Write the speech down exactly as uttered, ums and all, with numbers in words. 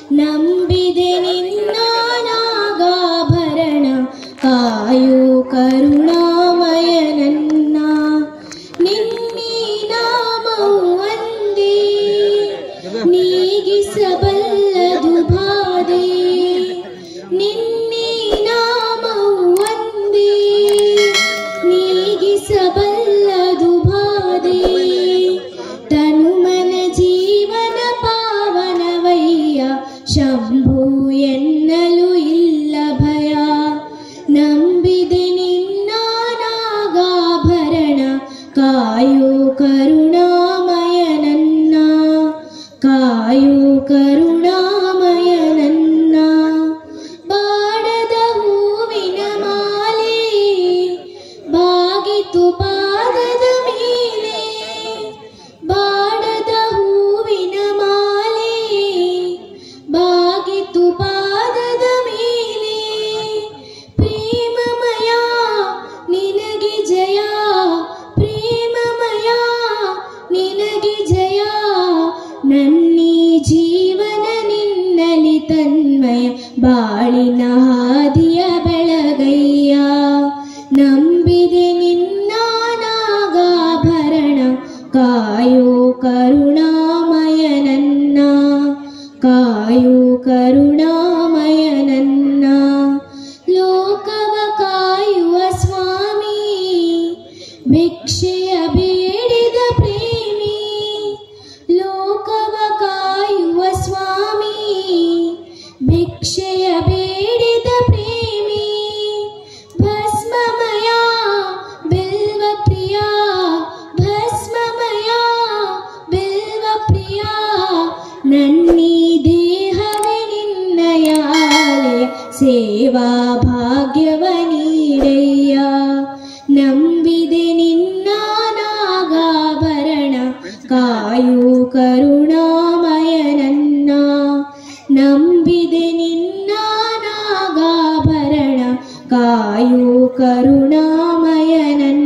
ನಂಬಿದೆ ನಿನ್ನ ನಾಗಾಭರಣ ಕಾಯೋ ಕರುಣಾಮಯ ನನ್ನ ನಿನ್ನೀ ನಾಮವು ಒಂದೇ ನೀಗಿಸಬಲ್ಲದು ಬಾಧೆ ನಿನ್ನೀ ನಾಮವು ಒಂದೇ ನೀಗಿಸಬಲ್ಲದು ಬಾಧೆ ತನುಮನ ಜೀವನ ಪಾವನವಯ್ಯ ಶಂಭು ಎನ್ನಲು ಇಲ್ಲ ಭಯ ನಂಬಿದೆ ನಿನ್ನ ನಾಗಾಭರಣ ಕಾಯೋ ಕರುಣಾಮಯ ನನ್ನ ಕಾಯೋ ಕರುಣಾಮಯ ನನ್ನ ಬಾಡದ ಹೂವಿನ ಮಾಲೆ ಬಾಗಿತು ಪಾದದ ಮೇಲೆ ಬಾಡದ ಹೂವಿನ ಮಾಲೆ ಬಾಗಿತು ಪಾದದ ಮೇಲೆ ಪ್ರೇಮಮಯ ನಿನಗೆ ಜಯ ಪ್ರೇಮಮಯ ನಿನಗೆ ಜಯ ನನ್ನೀ ಜೀವನ ನಿನ್ನಲಿ ತನ್ಮಯ ಬಾಳಿನ ಹಾದಿಯ ಬೆಳಗಯ್ಯ ನಂಬಿದೆ ನಿನ್ನ ನಾಗಾಭರಣ ಕಾಯೋ ಕರುಣಾಮಯ ನನ್ನ ಕಾಯೋ ಕರುಣಾಮಯ ನನ್ನ ಲೋಕವ ಕಾಯುವ ಸ್ವಾಮಿ ಭಿಕ್ಷೆಯ ಬೇಡಿದ ಪ್ರೇಮಿ ಲೋಕವ ಕಾಯುವ ಸ್ವಾಮಿ ಭಿಕ್ಷೆಯ ಬೇಡಿದ ಪ್ರೇಮಿ ಭಸ್ಮಮಯ ಬಿಲ್ವ ಪ್ರಿಯ ಭಸ್ಮಮಯ ಬಿಲ್ವ ಪ್ರಿಯ ನನ್ನೀ ದೇಹವೇ ನಿನ್ನಯ ಆಲಯ ಸೇವಾ ಭಾಗ್ಯವ ನೀಡಯ್ಯ ನಂಬಿದೆ ನಿನ್ನ ನಾಗಾಭರಣ ಕಾಯೋ ಕರುಣಾಮಯ ನನ್ನ ನಂಬಿದೆ ನಿನ್ನ ನಾಗಾಭರಣ ಕಾಯೋ ಕರುಣಾಮಯ ನನ್ನ